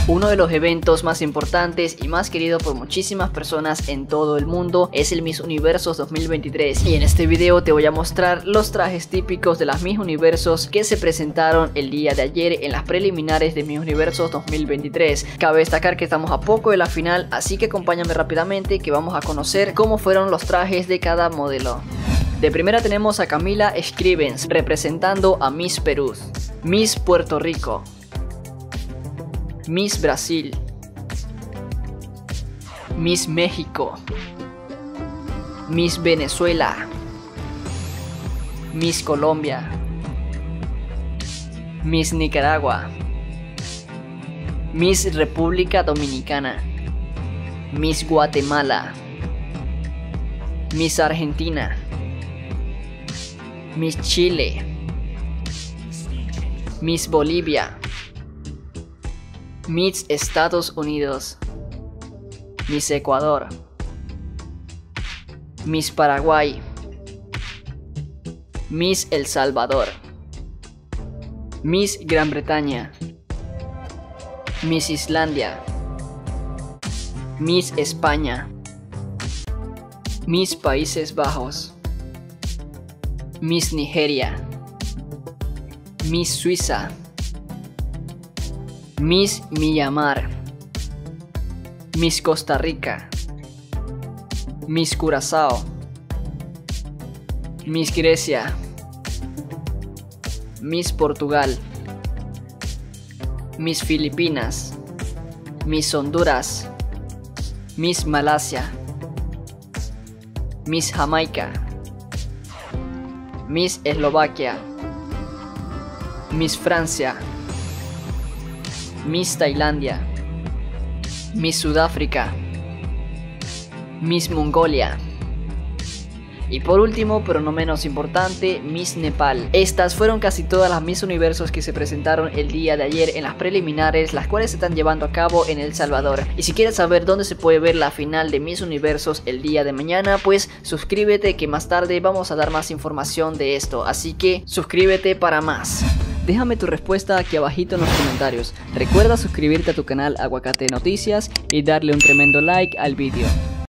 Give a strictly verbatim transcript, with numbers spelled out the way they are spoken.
Uno de los eventos más importantes y más queridos por muchísimas personas en todo el mundo es el Miss Universos dos mil veintitrés, y en este video te voy a mostrar los trajes típicos de las Miss Universos que se presentaron el día de ayer en las preliminares de Miss Universos dos mil veintitrés. Cabe destacar que estamos a poco de la final, así que acompáñame rápidamente que vamos a conocer cómo fueron los trajes de cada modelo. De primera tenemos a Camila Scrivens representando a Miss Perú, Miss Puerto Rico, Miss Brasil, Miss México, Miss Venezuela, Miss Colombia, Miss Nicaragua, Miss República Dominicana, Miss Guatemala, Miss Argentina, Miss Chile, Miss Bolivia, Miss Estados Unidos, Miss Ecuador, Miss Paraguay, Miss El Salvador, Miss Gran Bretaña, Miss Islandia, Miss España, Miss Países Bajos, Miss Nigeria, Miss Suiza, Miss Myanmar, Miss Costa Rica, Miss Curazao, Miss Grecia, Miss Portugal, Miss Filipinas, Miss Honduras, Miss Malasia, Miss Jamaica, Miss Eslovaquia, Miss Francia, Miss Tailandia, Miss Sudáfrica, Miss Mongolia y por último, pero no menos importante, Miss Nepal. Estas fueron casi todas las Miss Universos que se presentaron el día de ayer en las preliminares, las cuales se están llevando a cabo en El Salvador. Y si quieres saber dónde se puede ver la final de Miss Universos el día de mañana, pues suscríbete que más tarde vamos a dar más información de esto, así que suscríbete para más. Déjame tu respuesta aquí abajito en los comentarios. Recuerda suscribirte a tu canal Aguacate Noticias y darle un tremendo like al vídeo.